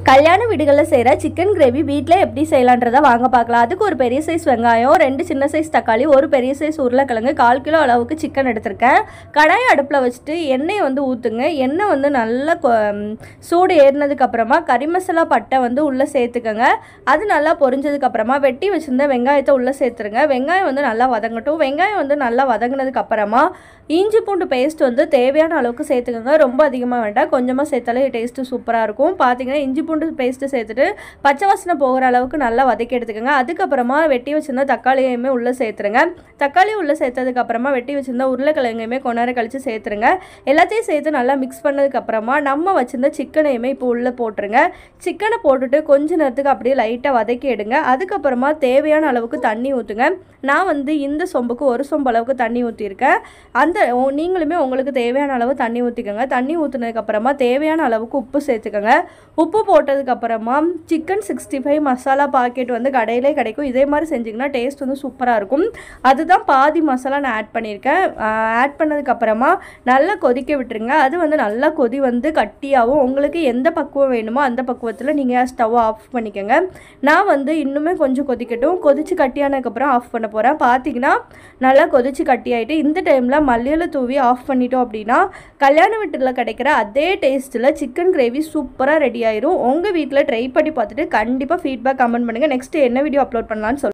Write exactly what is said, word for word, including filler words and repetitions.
கல்யாண வீடுகளில் செய்கிற சிக்கன் கிரேவி வீட்டில் எப்படி செய்யலான்றதை வாங்க பார்க்கலாம். அதுக்கு ஒரு பெரிய சைஸ் வெங்காயம், ரெண்டு சின்ன சைஸ் தக்காளி, ஒரு பெரிய சைஸ் உருளைக்கிழங்கு, கால் கிலோ அளவுக்கு சிக்கன் எடுத்திருக்கேன். கடாயை அடுப்பில் வச்சுட்டு எண்ணெய் வந்து ஊற்றுங்க. எண்ணெய் வந்து நல்லா சூடு ஏறினதுக்கப்புறமா கறி மசாலா பட்டை வந்து உள்ளே சேர்த்துக்கோங்க. அது நல்லா பொரிஞ்சதுக்கப்புறமா வெட்டி வச்சுருந்த வெங்காயத்தை உள்ளே சேர்த்துருங்க. வெங்காயம் வந்து நல்லா வதங்கட்டும். வெங்காயம் வந்து நல்லா வதங்கினதுக்கப்புறமா இஞ்சி பூண்டு பேஸ்ட் வந்து தேவையான அளவுக்கு சேர்த்துக்கோங்க. ரொம்ப அதிகமாக வேண்டாம், கொஞ்சமாக சேர்த்தாலே டேஸ்ட்டு சூப்பராக இருக்கும். பார்த்தீங்கன்னா இஞ்சி பூண்டு பேஸ்ட்டு சேர்த்துட்டு பச்சை வாசனை போகிற அளவுக்கு நல்லா வதக்கி எடுத்துக்கோங்க. அதுக்கப்புறமா வெட்டி வச்சுருந்தா தக்காளியுமே உள்ளே சேர்த்துருங்க. தக்காளி உள்ளே சேர்த்ததுக்கப்புறமா வெட்டி வச்சுருந்தா உருளைக்கிழங்கையுமே கொஞ்ச நேரம் கழித்து சேர்த்துருங்க. எல்லாத்தையும் சேர்த்து நல்லா மிக்ஸ் பண்ணதுக்கப்புறமா நம்ம வச்சுருந்த சிக்கனையுமே இப்போ உள்ளே போட்டுருங்க. சிக்கனை போட்டுட்டு கொஞ்ச நேரத்துக்கு அப்படியே லைட்டாக வதக்கி எடுங்க. அதுக்கப்புறமா தேவையான அளவுக்கு தண்ணி ஊற்றுங்க. நான் வந்து இந்த சொம்புக்கு ஒரு சொம்பு அளவுக்கு தண்ணி ஊற்றிருக்கேன். அந்த நீங்களுமே உங்களுக்கு தேவையான அளவு தண்ணி ஊற்றிக்கோங்க. தண்ணி ஊற்றினதுக்கப்புறமா தேவையான அளவுக்கு உப்பு சேர்த்துக்கோங்க. உப்பு போட்டதுக்கப்புறமா chicken sixty five masala packet வந்து கடையிலே கிடைக்கும். இதே மாதிரி செஞ்சிங்கன்னா டேஸ்ட் வந்து சூப்பராக இருக்கும். அதுதான் பாதி மசாலா நான் ஆட் பண்ணியிருக்கேன். ஆட் பண்ணதுக்கப்புறமா நல்லா கொதிக்க விட்டுருங்க. அது வந்து நல்லா கொதி வந்து கட்டியாகவும் உங்களுக்கு எந்த பக்குவம் வேணுமோ அந்த பக்குவத்தில் நீங்கள் ஸ்டவ் ஆஃப் பண்ணிக்கோங்க. நான் வந்து இன்னுமே கொஞ்சம் கொதிக்கட்டும். கொதித்து கட்டியானதுக்கப்புறம் ஆஃப் பண்ண போகிறேன். பார்த்தீங்கன்னா நல்லா கொதித்து கட்டி ஆகிட்டு இந்த டைமில் மல்லியில தூவி ஆஃப் பண்ணிட்டோம் அப்படின்னா கல்யாண வீட்டில் கிடைக்கிற அதே டேஸ்ட்டில் சிக்கன் கிரேவி சூப்பராக ரெடி ஆயிரும். உங்கள் வீட்டில் ட்ரை பண்ணி பார்த்துட்டு கண்டிப்பாக ஃபீட்பேக் கமெண்ட் பண்ணுங்கள். நெக்ஸ்ட் என்ன வீடியோ அப்லோட் பண்ணலான்னு சொல்லுங்கள்.